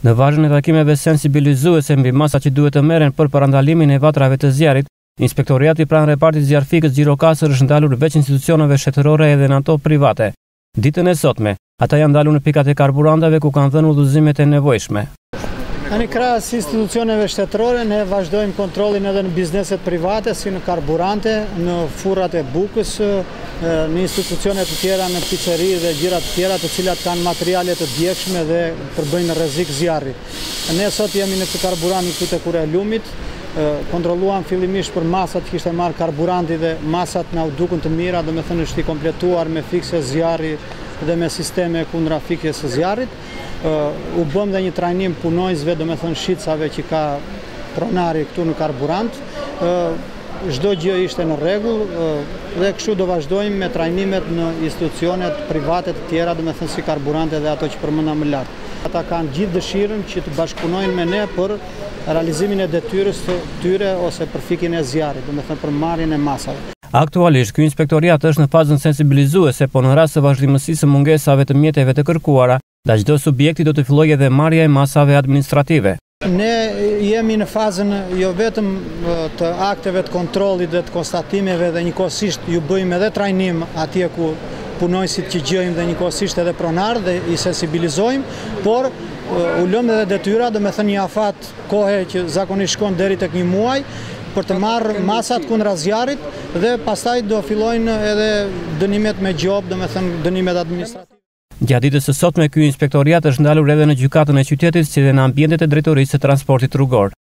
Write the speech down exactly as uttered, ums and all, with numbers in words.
Në vazhdim e takimeve sensibilizuese mbi masa që duhet të merren për parandalimin e vatrave të zjarrit, Inspektoriati pranë repartit zjarfikës Gjirokastër është ndalur veç institucioneve shtetërore edhe në ato private. Ditën e sotme, ata janë ndalur në pikat e karburanteve ku kanë dhënë udhëzimet e nevojshme. Në krahas institucioneve shtetërore, ne vazhdojmë kontrollin edhe në bizneset private, si në karburante, në furrat e bukës, në institucione të tjera, në pizzeri dhe gjëra të tjera, të cilat kanë materiale të djegshme dhe përbëjnë rrezik zjarri. Ne sot jemi në këtë karburant këtu te Kura e Lumit. Kontrolluam fillimisht për masat që kishte marrë karburanti dhe masat na u dukën të mira, do me thënë është i kompletuar me fikse zjarri dhe me sisteme kundra fikjes së zjarrit. U bëm dhe një trajnim punojësve, do me thënë shitësave që ka pronari këtu në karburant. Çdo gjë ishte në rregull dhe kështu do vazhdojmë me trajnimet në institucionet private të tjera, do me thënë si karburante dhe ato që përmenda më lart. Ata kanë gjithë dëshirën që të bashkëpunojnë me ne për realizimin e detyrës të tyre ose për fikjen e zjarrit, do me thënë për marrjen e masave. Aktualisht, ky inspektoriat është në fazën sensibilizuese, por në rast të vazhdimësisë së mungesave të mjeteve të kërkuara, da çdo subjekti do të fillojë edhe marrja e masave administrative. Ne jemi në fazën jo vetëm të akteve të kontrollit dhe të konstatimeve dhe njëkohësisht ju bëjmë edhe trajnim atje ku punojësit që gjejmë dhe njëkohësisht edhe pronar dhe i sensibilizojmë, por u lëmë edhe detyra, do me thënë një afat kohe që zakonisht shkon deri tek një muaj, për të marrë masat kundra zjarrit dhe pastaj do fillojnë edhe dënimet me gjob, do me thënë dënimet administrative. Gjatë ditës së sotme, ky inspektoriat është ndalur edhe në gjykatën e qytetit si dhe në ambientet e drejtorisë së transportit rrugor.